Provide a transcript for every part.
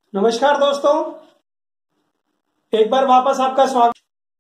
नमस्कार दोस्तों, एक बार वापस आपका स्वागत।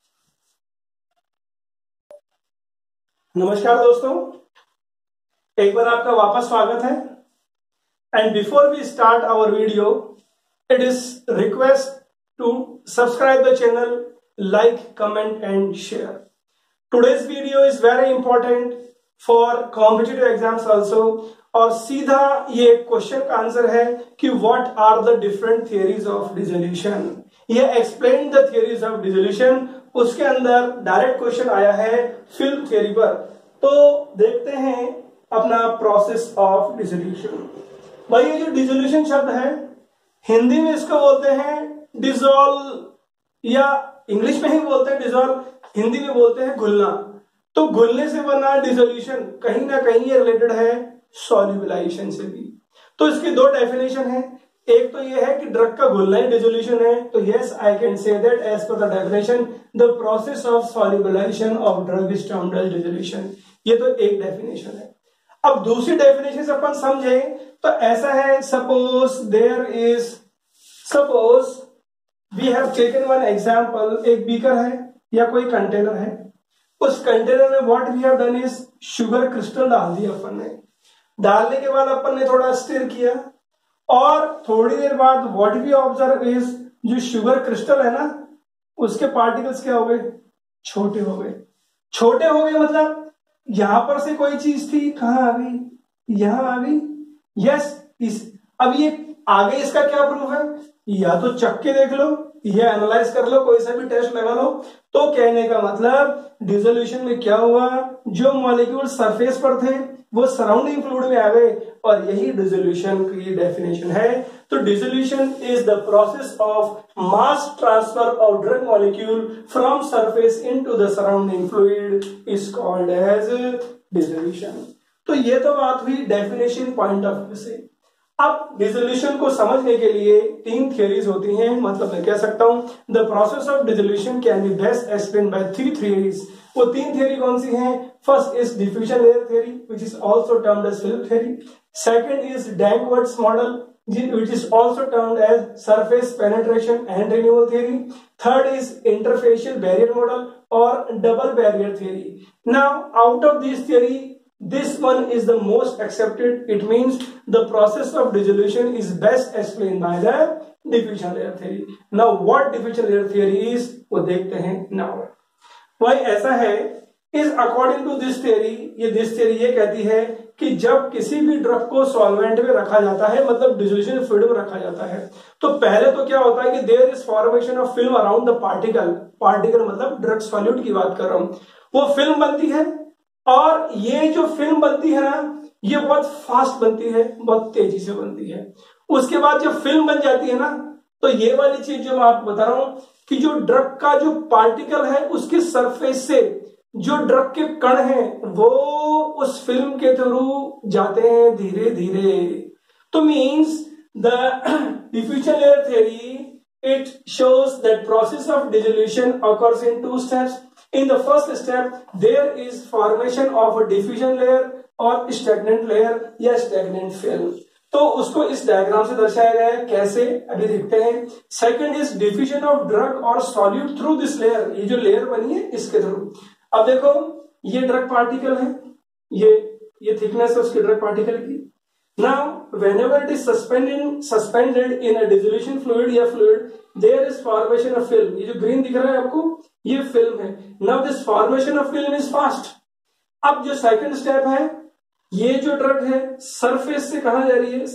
नमस्कार दोस्तों, एक बार आपका वापस स्वागत है। And before we start our video, it is request to subscribe the channel, like, comment and share. Today's video is very important for competitive exams also. और सीधा ये क्वेश्चन का आंसर है कि what are the different theories of dissolution. ये explain the theories of dissolution. उसके अंदर direct question आया है फिल्म थियरी पर। तो देखते हैं अपना प्रोसेस ऑफ डिसोल्यूशन। भाई ये जो डिसोल्यूशन शब्द है, हिंदी में इसको बोलते हैं डिसॉल्व, या इंग्लिश में ही बोलते हैं डिसॉल्व, हिंदी में बोलते हैं घुलना। तो घुलने से बना डिसोल्यूशन कहीं ना कहीं ये रिलेटेड है सॉल्युबलाइजेशन से भी। तो इसकी दो डेफिनेशन है। एक तो ये है कि ड्रग का घुलना ही डिसोल्यूशन है। तो yes, I can say that as per the definition the process of solubilization of drug is termed as dissolution. ये तो एक डेफिनेशन है। अब दूसरी डेफिनेशन से अपन समझे तो ऐसा है, suppose we have taken one example. एक बीकर है या कोई कंटेनर है, उस कंटेनर में what we have done is sugar crystal डाल दिया अपन ने। डालने के बाद अपन ने थोड़ा स्टिर किया और थोड़ी देर बाद व्हाट वी ऑब्जर्व इज जो शुगर क्रिस्टल है ना, उसके पार्टिकल्स क्या हो गए, छोटे हो गए। छोटे हो गए मतलब यहां पर से कोई चीज थी, कहां आ गई, यहां आ गई। यस, अब ये आगे इसका क्या प्रूफ है, या तो चख के देख लो या एनालाइज कर लो, कोई सा भी टेस्ट लगा लो। तो कहने का मतलब डिसोल्यूशन में क्या हुआ, जो मॉलिक्यूल सरफेस पर थे वो सराउंडिंग फ्लूइड में आ गए, और यही डिसोल्यूशन की डेफिनेशन है। तो dissolution is the process of mass transfer of drug molecule from surface into the surrounding fluid is called as dissolution. तो ये तो बात हुई डेफिनेशन पॉइंट ऑफ व्यू से। अब डिसोल्यूशन को समझने के लिए तीन थियरीज होती हैं, मतलब मैं कह सकता हूं the process of dissolution can be best explain by three theories. वो तीन थियरी कौन सी हैं? First is diffusion layer theory which is also termed as film theory. Second is Danckwerts model which is also termed as surface penetration and renewal theory. Third is interfacial barrier model or double barrier theory. Now, out of this theory, this one is the most accepted. It means the process of dissolution is best explained by the diffusion layer theory. Now, what diffusion layer theory is, वो देखते हैं now. भाई ऐसा है, is according to this theory, this theory ये कहती है कि जब किसी भी ड्रग को सॉल्वेंट में रखा जाता है, मतलब डिसोल्यूशन फ्लूइड में रखा जाता है, तो पहले तो क्या होता है कि there is formation of film around the particle मतलब ड्रग सॉल्यूट की बात कर रहा हूं। वो फिल्म बनती है, और ये जो फिल्म बनती है ना, ये बहुत फास्ट बनती है, बहुत तेजी से बनती है। उसके बाद जब फिल्म बन जाती है ना, तो ये वाली चीज जो मैं आपको बता रहा हूं कि जो ड्रग का जो पार्टिकल है उसके सरफेस से जो ड्रग के कण हैं वो उस फिल्म के थ्रू जाते हैं धीरे धीरे। तो means the diffusion layer theory, it shows that process of dissolution occurs in two steps. In the first step, there is formation of a diffusion layer और stagnant layer या stagnant film. तो उसको इस डायग्राम से दर्शाया गया है, कैसे अभी देखते हैं। Second is diffusion of drug और सॉल्यूट थ्रू दिस लेयर, ये जो लेयर बनी है इसके थ्रू। अब देखो, ये ड्रग पार्टिकल है, ये थिकनेस है उसके ड्रग पार्टिकल की। Now whenever it is suspended in a dissolution fluid या fluid, there is formation of film. ये जो ग्रीन दिख रहा है आपको, ये फिल्म है। Now this formation of film is fast. अब जो सेकंड स्टेप है, ये जो ड्रग है सरफेस से कहा जा रही है,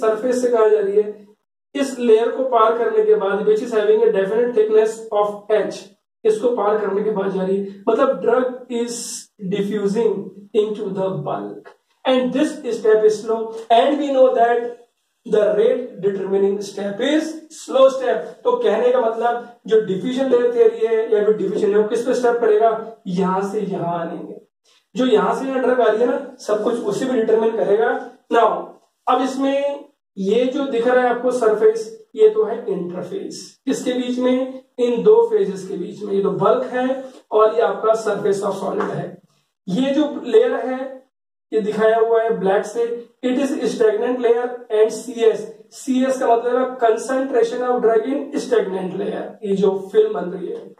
इस लेयर को पार करने के बाद, which is having a definite thickness of H, इसको पार करने के बाद जा रही है, मतलब drug is diffusing into the bulk, and this step is slow, and we know that the rate determining step is slow step. तो कहने का मतलब जो डिफ्यूजन लेयर थियरी है या फिर डिफ्यूजन लेयर किस पे स्टेप करेगा, यहां से यहां आने, जो यहां से यहां ड्रग आ रही है ना, सब कुछ उसी भी डिटरमिन करेगा। नाउ अब इसमें ये जो दिख रहा है आपको सरफेस, ये तो है इंटरफेस, किसके बीच में, इन दो फेजेस के बीच में। ये तो बल्क है और ये आपका सरफेस ऑफ सॉलिड है। ये जो लेयर है ये दिखाया हुआ है ब्लैक से, it is stagnant layer and CS। C S का मतलब है concentration of drug in stagnant layer. ये जो फिल्म बन रही है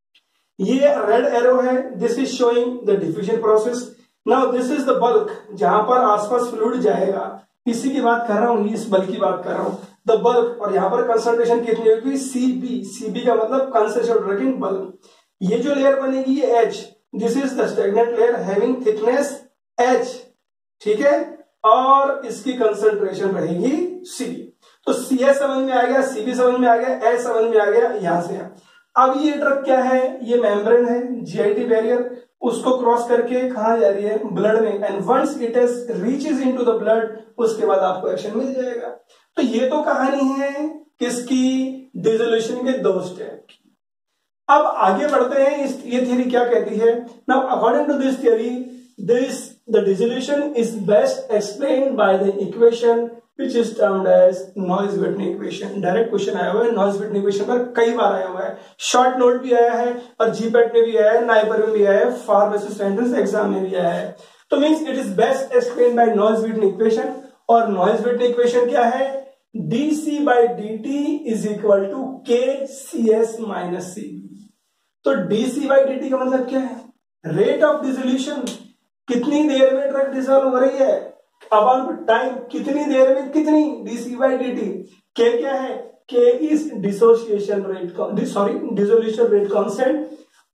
ये रेड एरो है, this is showing the diffusion process. Now this is the bulk, जहां पर आसपास फ्लूइड जाएगा, इसी की बात कर रहा हूं, इस बल्क की बात कर रहा हूं, द बल्क। और यहाँ पर कंसंट्रेशन कितनी होगी, सीबी। सीबी का मतलब कंसंट्रेशन ड्रग इन बल्क। ये जो लेयर बनेगी ये H, this is the stagnant layer having thickness H, ठीक है, और इसकी कंसंट्रेशन रहेगी सी। तो सी एच समझ में आ गया, सीबी समझ में आ गया, एच समझ में आ गया, यहां से अब ये ड्रग क्या है, ये मेम्ब्रेन है, जीआईटी बैरियर, उसको क्रॉस करके कहा जा रही है ब्लड में, and once it is reaches into the blood, उसके बाद आपको एक्शन मिल जाएगा। तो ये तो कहानी है किसकी, डिसोल्यूशन के 2 स्टेप की। अब आगे बढ़ते हैं, ये थ्योरी क्या कहती है। Now according to this theory, the dissolution is best explained by the equation which is termed as Noyes-Whitney equation। Direct question आया हुआ है Noyes-Whitney equation पर, कई बार आया हुआ है, शॉर्ट नोट भी आया है और जीपैट में भी आया है, नाइपर में भी आया है, फार्मेसिस्ट एंट्रेंस एग्जाम में भी आया है। तो means it is best explained by Noyes-Whitney equation। और Noyes-Whitney equation क्या है, dc by dt is equal to kcs minus cb। तो dc by dt का मतलब क्या है, रेट ऑफ डिसोल्यूशन, कितनी देर में ड्रग डिसॉल्व हो रही है, अबाउट टाइम, कितनी देर में कितनी, डीसी बाई डी। के क्या है, K is dissociation rate, sorry dissolution rate constant,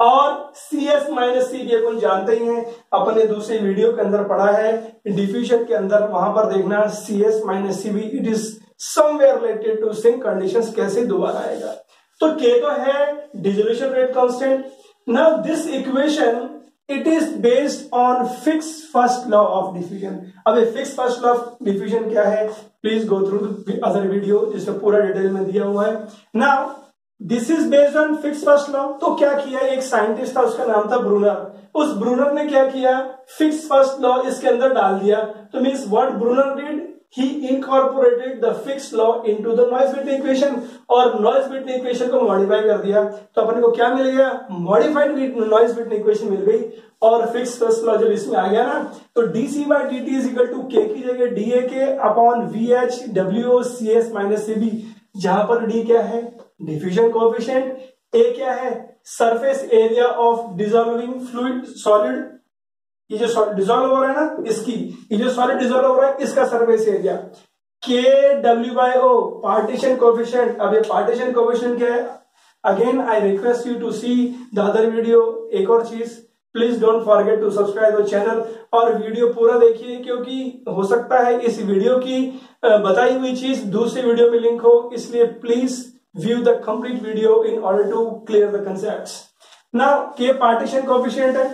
और सी एस माइनस सी भी अपन जानते ही हैं, अपन ने दूसरे वीडियो के अंदर पढ़ा है डिफ्यूजन के अंदर, वहां पर देखना C S minus C B, it is somewhere related to sink conditions, कैसे दोबारा आएगा। तो के तो है dissolution rate constant. Now this equation it is based on Fick's first law of diffusion. अब ये Fick's first law of diffusion क्या है, please go through other video जिसमें पूरा डिटेल में दिया हुआ है। Now this is based on Fick's first law. तो क्या किया, एक साइंटिस्ट था, उसका नाम था ब्रूनर। उस ब्रूनर ने क्या किया, फिक्स फर्स्ट लॉ इसके अंदर डाल दिया। तो means what Brunner did, he incorporated the fixed law into the Noyes-Whitney equation, और Noyes-Whitney equation को मॉडिफाई कर दिया। तो अपन को क्या मिल गया, मॉडिफाइड Noyes-Whitney equation मिल गई। और फिक्स फर्स्ट लॉ जब इसमें आ गया ना, तो dc by dt is equal to k की जगह da K upon vh wo cs minus cb, जहां पर d क्या है, डिफ्यूजन कोएफिशिएंट, a क्या है, surface area of dissolving fluid solid, ये जो डिसॉल्व हो रहा है ना इसकी, ये जो सॉलिड डिसॉल्व हो रहा है इसका surface area, K W by O partition coefficient. अब ये पार्टीशन कोएफिशिएंट क्या है, again I request you to see the other video. एक और चीज, please don't forget to subscribe the channel, और वीडियो पूरा देखिए, क्योंकि हो सकता है इस वीडियो की बताई हुई चीज दूसरी वीडियो में लिंक हो, इसलिए please view the complete video in order to clear the concepts. Now K partition coefficient है,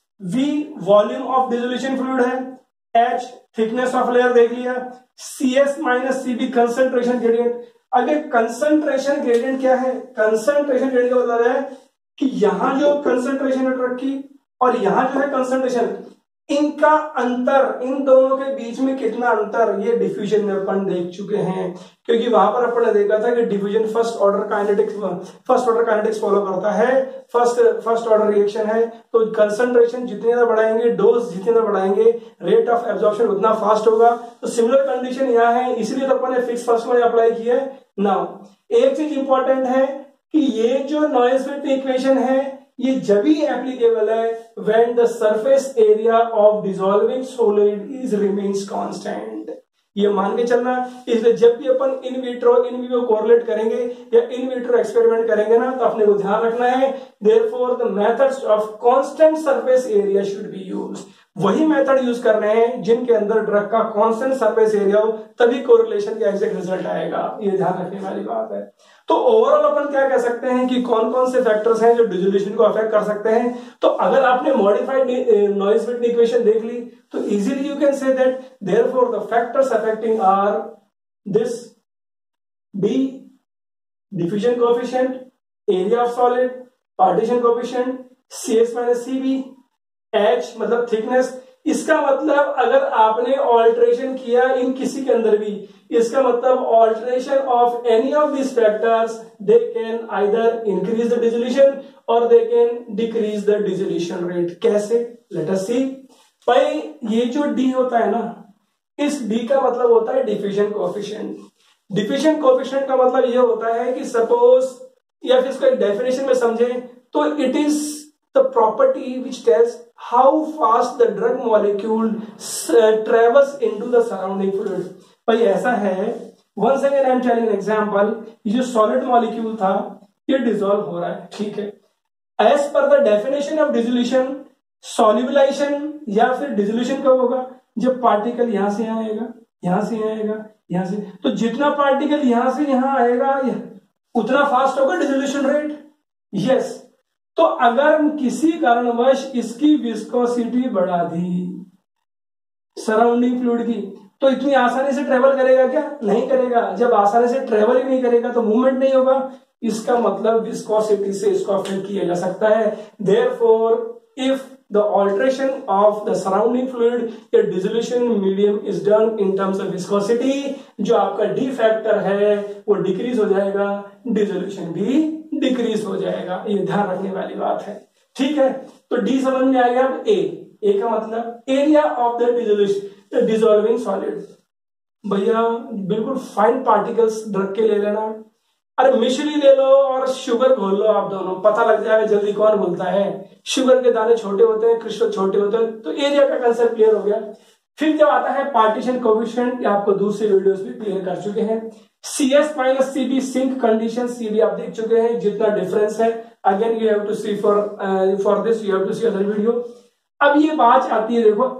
V volume of dissolution fluid है, H थिकनेस ऑफ लेयर देख लिया, CS minus CB concentration gradient. अगर concentration gradient क्या है, concentration gradient का मतलब है कि यहां जो कंसंट्रेशन है ड्रग की और यहां जो है कंसंट्रेशन, इनका अंतर, इन दोनों के बीच में कितना अंतर, ये डिफ्यूजन में अपन देख चुके हैं। क्योंकि वहां पर अपन ने देखा था कि diffusion first order kinetics follow करता है, फर्स्ट ऑर्डर रिएक्शन है। तो कंसंट्रेशन जितने ज्यादा बढ़ाएंगे, डोज जितने ज्यादा बढ़ाएंगे, रेट ऑफ एब्जॉर्प्शन उतना फास्ट होगा। तो सिमिलर कंडीशन यहाँ है, इसलिए तो अपन ने फिक्स फर्स्ट लॉ अप्लाई किया है। नाउ एक चीज इंपॉर्टेंट है कि ये जो नॉइस-विट्नी इक्वेशन है, ये जब भी एप्लीकेबल है when the surface area of dissolving solid is remains constant. ये मान के चलना, इसलिए जब भी अपन in vitro in vivo correlate करेंगे या इन विट्रो एक्सपेरिमेंट करेंगे ना, तो अपने को ध्यान रखना है, therefore the methods of constant surface area should be used. वही मेथड यूज करने हैं जिनके अंदर ड्रग का कांस्टेंट सरफेस एरिया हो, तभी कोरिलेशन का एग्जैक्ट रिजल्ट आएगा। ये ध्यान रखने वाली बात है। तो ओवरऑल अपन क्या कह सकते हैं कि कौन कौन से फैक्टर्स हैं जो डिसोल्यूशन को अफेक्ट कर सकते हैं। तो अगर आपने मॉडिफाइड नॉइस-विट्नी इक्वेशन देख ली, तो easily you can say that therefore the factors affecting are this, D diffusion coefficient, area of solid, partition coefficient, CS minus CB, H मतलब थिकनेस। इसका मतलब अगर आपने ऑल्ट्रेशन किया इन किसी के अंदर भी, इसका मतलब alteration of any of this factors, they can either increase the dissolution or they can decrease the dissolution rate. कैसे, लेट अस सी। भाई ये जो D होता है ना, इस D का मतलब होता है डिफ्यूजन कोएफिशिएंट। डिफिशिएंट कोएफिशिएंट का मतलब ये होता है कि सपोज, या फिर इसको एक डेफिनेशन में समझें तो it is the property which tells how fast the drug molecule travels into the surrounding fluid. भाई ऐसा है, once again I am telling an example, ये जो सॉलिड मॉलिक्यूल था ये डिसॉल्व हो रहा है, ठीक है। As per the definition of dissolution, solubilization या फिर डिसोल्यूशन कब होगा, जब पार्टिकल यहां से यहां आएगा, यहां से यहां आएगा, यहां से, तो जितना पार्टिकल यहां से यहां आएगा उतना फास्ट होगा डिसोल्यूशन रेट। यस, तो अगर किसी कारणवश इसकी विस्कोसिटी बढ़ा दी सराउंडिंग फ्लूइड की, तो इतनी आसानी से ट्रेवल करेगा क्या? नहीं करेगा। जब आसानी से ट्रेवल ही नहीं करेगा तो मूवमेंट नहीं होगा, इसका मतलब विस्कोसिटी से इसको अफेक्ट किया जा सकता है। Therefore if the alteration of the surrounding fluid या dissolution medium is done in terms of viscosity, जो आपका D फैक्टर है वो डिक्रीज हो जाएगा, डिसोल्यूशन भी डिक्रीज हो जाएगा। ये ध्यान रखने वाली बात है, ठीक है। तो D समझ में आ गया। अब A का मतलब area of the dissolution, dissolving solid. भैया बिल्कुल फाइन पार्टिकल्स ड्रग के ले लेना, अरे मिश्री ले लो और शुगर घोल लो, आप दोनों, पता लग जाएगा जल्दी कौन बोलता है। शुगर के दाने छोटे होते हैं, क्रिस्टल छोटे होते हैं, तो एरिया का कंसेप्ट क्लियर हो गया। फिर जब आता है पार्टीशन कोएफिशिएंट, आप दूसरे वीडियोस भी क्लियर कर चुके हैं। CS minus CD sink condition, CD आप देख चुके हैं, जितना डिफरेंस है। Again you have to see for this you have to see other video. अब ये बात आती है, देखो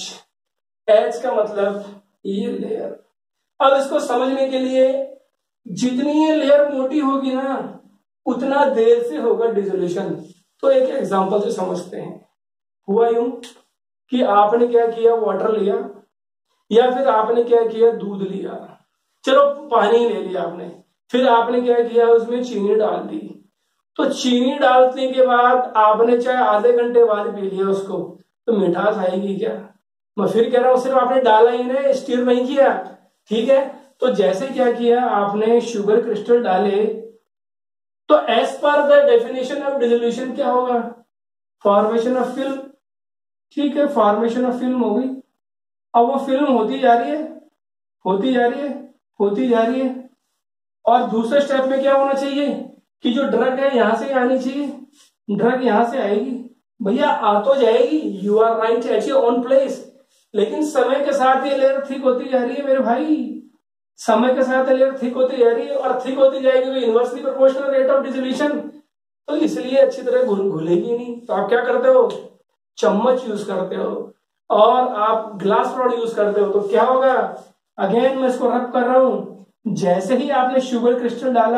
H का मतलब ये लेयर। अब इसको समझने के लिए जितनी ये लेयर मोटी होगी ना उतना देर से होगा डिसोल्यूशन। तो एक एग्जांपल से समझते हैं। हुआ यूं कि आपने क्या किया, वाटर लिया, या फिर आपने क्या किया, दूध लिया, चलो पानी ले लिया आपने, फिर आपने क्या किया, उसमें चीनी डाल दी। तो चीनी डालने के बाद आपने चाहे आधे घंटे बाद पी लिया उसको, तो मिठास आएगी क्या? मैं फिर कह रहा हूं, सिर्फ आपने डाला ही नहीं, स्टीर नहीं किया, ठीक है। तो जैसे क्या किया आपने, शुगर क्रिस्टल डाले, तो as per the definition of dissolution क्या होगा, फॉर्मेशन ऑफ फिल्म, ठीक है, फॉर्मेशन ऑफ फिल्म होगी। अब वो फिल्म होती जा रही है, होती जा रही है, होती जा रही है, और दूसरे स्टेप में क्या होना चाहिए कि जो ड्रग है यहां से आनी चाहिए, ड्रग यहां से आएगी। भैया आ तो जाएगी, you are right at your own place, लेकिन समय के साथ ये लेयर थिक होती जा रही है मेरे भाई, समय के साथ लेयर थिक होती जा रही है, और थिक होती जाएगी तो inversely proportional rate of dissolution, तो इसलिए अच्छी तरह घुलेगी नहीं। तो आप क्या करते हो, चम्मच यूज करते हो, और आप ग्लास रॉड यूज करते हो, तो क्या होगा, अगेन मैं इसको रब कर रहा हूं, जैसे ही आपने शुगर क्रिस्टल डाला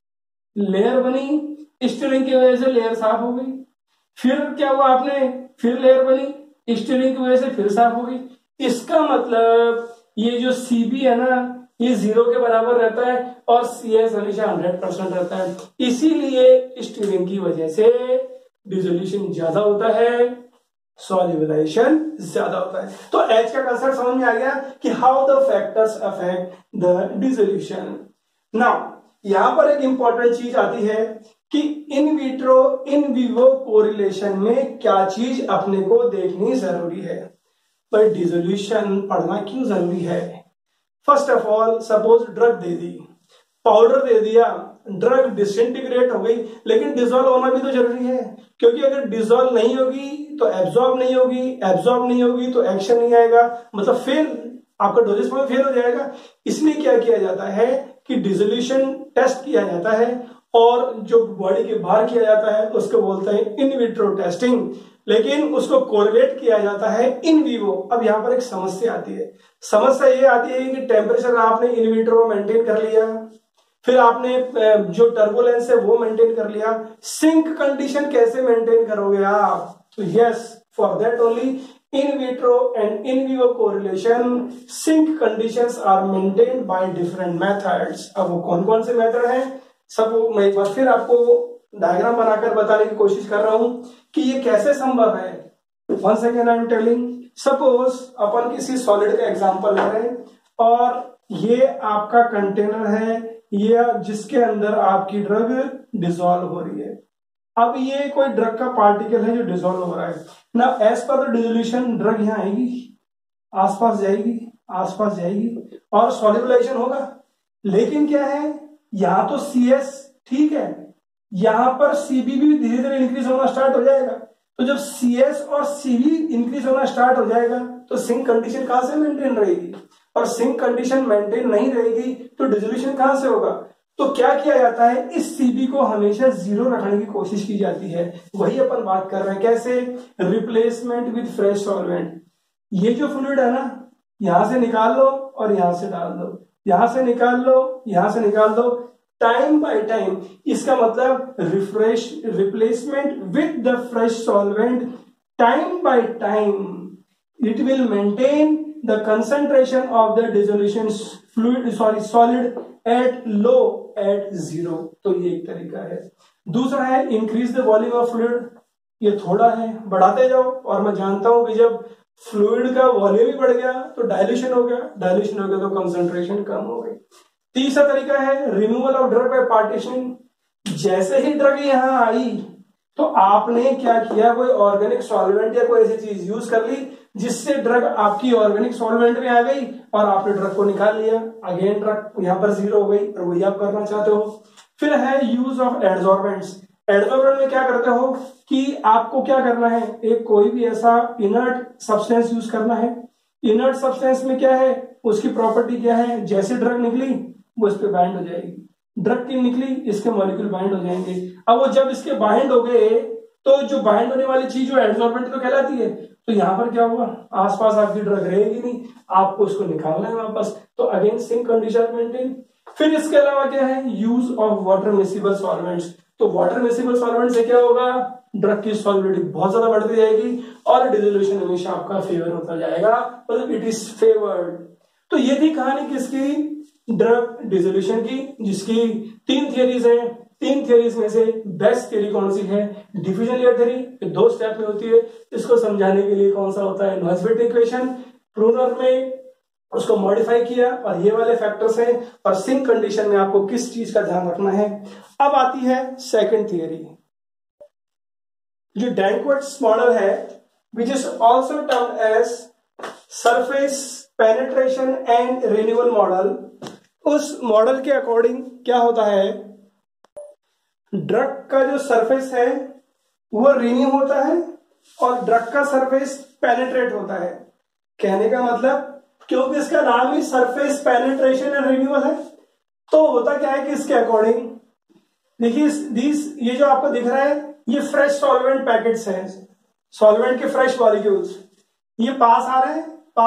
लेयर बनी, स्टीयरिंग की वजह से लेयर साफ हो गई, फिर क्या हुआ आपने, फिर लेयर बनी, स्टीयरिंग की वजह से फिर साफ हो गई। इसका मतलब ये जो CB है ना, ये 0 के बराबर रहता है, और CS हमेशा 100% रहता है, इसीलिए स्टीयरिंग की वजह से डिसोल्यूशन ज्यादा होता है, सॉल्युबलाइजेशन ज्यादा होता है। तो H का कंसेप्ट समझ में आ गया कि how the factors affect the dissolution. Now यहां पर एक इंपॉर्टेंट चीज आती है कि in vitro in vivo correlation में क्या चीज अपने को देखनी जरूरी है। पर डिसोल्यूशन पढ़ना क्यों जरूरी है? First of all, suppose drug दे दी, पाउडर दे दिया, ड्रग डिसइंटीग्रेट हो गई, लेकिन डिसॉल्व होना भी तो जरूरी है, क्योंकि अगर डिसॉल्व नहीं होगी तो एब्जॉर्ब नहीं होगी, एब्जॉर्ब नहीं होगी तो एक्शन नहीं आएगा, मतलब फेल, आपका डोजेस में फेल हो जाएगा। इसलिए क्या किया जाता है कि डिसोल्यूशन टेस्ट किया जाता है, और जो बॉडी के बाहर किया जाता है उसको बोलते हैं इन विट्रो टेस्टिंग, लेकिन उसको कोरिलेट किया जाता है इन विवो। अब यहाँ पर एक समस्या आती है, समस्या ये आती है कि टेम्परेचर आपने इन विट्रो मेंटेन कर लिया, फिर आपने जो टर्बुलेंस है वो मेंटेन कर लिया, सिंक कंडीशन कैसे मेंटेन करोगे आप? तो yes, for that only in vitro and in vivo correlation sink conditions are maintained by different methods. अब वो कौन कौन से मेथड हैं, सब मैं एक बार फिर आपको डायग्राम बनाकर बताने की कोशिश कर रहा हूं कि ये कैसे संभव है। Once again I am telling, suppose अपन किसी सॉलिड का एग्जांपल ले रहे हैं, और ये आपका कंटेनर है, ये जिसके अंदर आपकी ड्रग डिसॉल्व हो रही है। अब ये कोई ड्रग का पार्टिकल है जो डिसॉल्व हो रहा है ना, as per the dissolution drug यहाँ आएगी, आसपास जाएगी, आसपास जाएगी, और सॉल्युबलाइजेशन होगा। लेकिन क्या है, यहां तो CS ठीक है, यहां पर CB भी धीरे धीरे इंक्रीज होना स्टार्ट हो जाएगा। तो जब CS और CB इंक्रीज होना स्टार्ट हो जाएगा तो सिंक कंडीशन कहां से मेंटेन रहेगी, और सिंक कंडीशन मेंटेन नहीं रहेगी तो डिसोल्यूशन कहां से होगा। तो क्या किया जाता है, इस CB को हमेशा 0 रखने की कोशिश की जाती है। वही अपन बात कर रहे हैं, कैसे, रिप्लेसमेंट विद फ्रेश सॉल्वेंट। ये जो फ्लूइड है ना, यहां से निकाल लो और यहां से डाल दो, यहां से निकाल लो, यहां से निकाल दो, टाइम बाय टाइम। इसका मतलब replacement with the fresh solvent, time by time it will maintain the concentration of the dissolution solid at low at 0। तो ये एक तरीका है। दूसरा है increase the volume of fluid. ये थोड़ा है, बढ़ाते जाओ, और मैं जानता हूं कि जब फ्लूइड का वॉल्यूम ही बढ़ गया तो डायल्यूशन हो गया, डायल्यूशन हो गया तो कंसंट्रेशन कम हो गई। तीसरा तरीका है removal of drug by partitioning. जैसे ही ड्रग यहां आई तो आपने क्या किया, कोई ऑर्गेनिक सॉल्वेंट या कोई ऐसी चीज यूज कर ली जिससे ड्रग आपकी ऑर्गेनिक सॉल्वेंट में आ गई और आपने ड्रग को निकाल लिया। अगेन ड्रग यहां पर 0 हो गई, और वही आप करना चाहते हो। फिर है यूज ऑफ एडजॉर्बेंट्स। एडजॉर्बेंट में क्या करते हो कि आपको क्या करना है, एक कोई भी ऐसा इनर्ट सब्सटेंस यूज करना है। इनर्ट सब्सटेंस में क्या है, उसकी प्रॉपर्टी क्या है, जैसे ड्रग निकली वो इस पे बाइंड हो जाएगी, ड्रग की निकली इसके मॉलिक्यूल बाइंड हो जाएंगे। अब वो जब इसके बाइंड हो गए तो जो बाइंड होने वाली चीज जो एडजॉर्बेंट तो कहलाती है, तो यहां पर क्या हुआ, आसपास आपकी ड्रग रहेगी नहीं, आपको उसको निकालना है वापस। तो अगेन सिंक कंडीशन मेंटेन। फिर इसके अलावा क्या है, use of water miscible solvents. तो वाटर मिसिबल सॉल्वेंट से क्या होगा, ड्रग की सॉल्युबिलिटी बहुत ज्यादा बढ़ती जाएगी और डिसोल्यूशन हमेशा आपका फेवर होता जाएगा, मतलब इट इज फेवर्ड। तो ये थी कहानी किसकी, ड्रग डिसोल्यूशन की, जिसकी 3 थियरीज हैं। 3 थियरीज में से बेस्ट थियरी कौन सी है, डिफ्यूजन लेयर थियरी, 2 स्टेप में होती है। इसको समझाने के लिए कौन सा होता है, नॉइसबेट इक्वेशन। प्रूनर में उसको मॉडिफाई किया और ये वाले फैक्टर्स हैं, और सिंक कंडीशन में आपको किस चीज का ध्यान रखना है। अब आती है सेकंड थियरी, जो डैंकवर्ट्स मॉडल है, which is also termed as surface penetration and renewal model. उस मॉडल के अकॉर्डिंग क्या होता है, ड्रग का जो सरफेस है वो रिन्यू होता है और ड्रग का सरफेस पेनिट्रेट होता है। कहने का मतलब, क्योंकि इसका नाम ही सरफेस पेनिट्रेशन एंड रिन्यूअल है, तो होता क्या है कि इसके अकॉर्डिंग देखिए, ये जो आपको दिख रहा है ये फ्रेश सॉल्वेंट पैकेट्स हैं, सॉल्वेंट के फ्रेश मॉलिक्यूल्स, ये पास आ रहे हैं,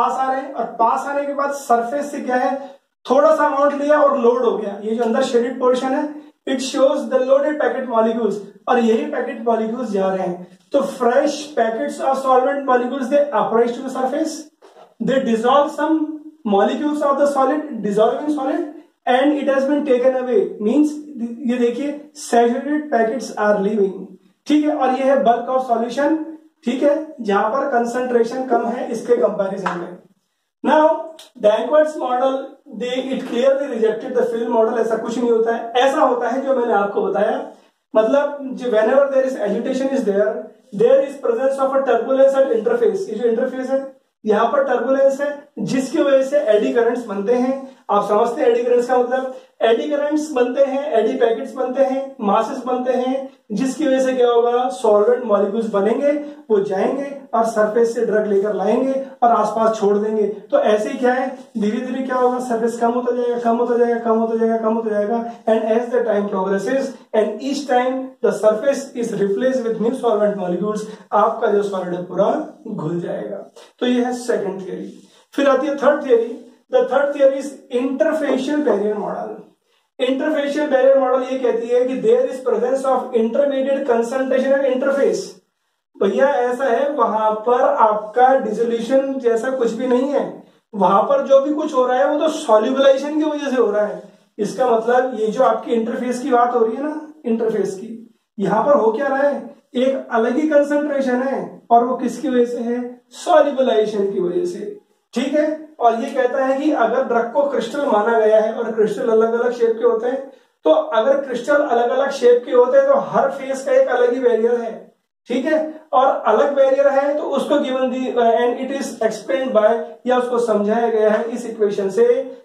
और पास आने के बाद सरफेस से क्या है, थोड़ा सा अमाउंट लिया और लोड हो गया। ये जो अंदर शेडेड पोर्शन है, it shows the loaded packet molecules, और यही पैकेट मॉलिक्यूल्स जा रहे हैं। तो fresh packets of solvent molecules they approach to the surface, they dissolve some molecules of the solid, dissolving solid, and it has been taken away, means ये देखिए saturated packets are leaving, ठीक है, और ये है bulk of solution, ठीक है, जहां पर कंसंट्रेशन कम है इसके कंपैरिजन में। Now Danckwerts model it clearly rejected the field model। ऐसा कुछ नहीं होता है, ऐसा होता है जो मैंने आपको बताया, मतलब जो whenever there is agitation is there is presence of a turbulence at interface। ये जो इंटरफेस है यहां पर टर्बुलेंस है, जिसकी वजह से एडी करंट्स बनते हैं। आप समझते हैं एडी करंट्स का मतलब, एडी करंट्स बनते हैं, एडी पैकेट्स बनते हैं, मासेस बनते हैं, जिसकी वजह से क्या होगा, सॉल्वेंट मॉलिक्यूल्स बनेंगे, वो जाएंगे और सरफेस से ड्रग लेकर लाएंगे और आसपास छोड़ देंगे। तो ऐसे ही क्या है, धीरे धीरे क्या होगा, सरफेस कम होता जाएगा, कम होता जाएगा, कम होता जाएगा, कम होता जाएगा, and as the time progresses and each time the surface is replace with new solvent molecules, आपका जो सॉलिड है पूरा घुल जाएगा। तो ये है सेकंड थियरी। फिर आती है third theory. The third theory is interfacial barrier model. Interfacial barrier model ये कहती है कि there is presence of intermediate concentration at interface. भैया ऐसा है, वहां पर आपका डिसोल्यूशन जैसा कुछ भी नहीं है, वहां पर जो भी कुछ हो रहा है वो तो सॉल्युबलाइजेशन की वजह से हो रहा है। इसका मतलब ये जो आपकी इंटरफेस की बात हो रही है ना, इंटरफेस की, यहां पर हो क्या रहा है, एक अलग ही कंसंट्रेशन है, और वो किसकी वजह से है, सॉल्युबलाइजेशन की वजह से, ठीक है। और ये कहता है कि अगर ड्रग को क्रिस्टल माना गया है और क्रिस्टल अलग अलग शेप के होते हैं, तो अगर क्रिस्टल अलग अलग शेप के होते हैं तो हर फेस का एक अलग ही बैरियर है, ठीक है, और अलग बैरियर है तो उसको गिवन दी and it is explained by, या उसको समझाया गया है इस इक्वेशन से,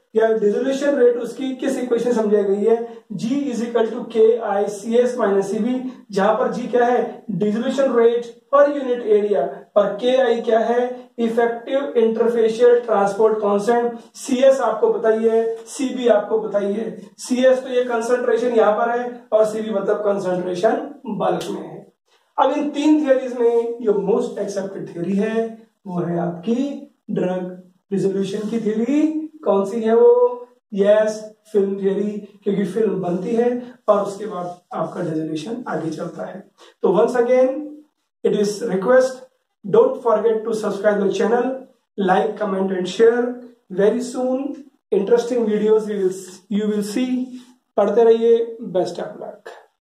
या डिसोल्यूशन रेट उसकी किस इक्वेशन समझाई गई है, G is equal to KICS minus CB, जहां पर G क्या है, dissolution rate per unit area, और KI क्या है, effective interfacial transport constant. CS आपको पता ही है, CB आपको पता ही है। CS तो ये कंसंट्रेशन यहां पर है, और CB मतलब कंसंट्रेशन बल्क में है। अब इन तीन थियरीज में जो मोस्ट एक्सेप्टेड थ्योरी है वो है आपकी ड्रग रिजोल्यूशन की थ्योरी। कौन सी है वो, यस, फिल्म थ्योरी, क्योंकि फिल्म बनती है और उसके बाद आपका रिजोल्यूशन आगे चलता है। तो once again it is request, don't forget to subscribe the channel, like, comment and share. Very soon interesting videos you will see. पढ़ते रहिए। Best of luck.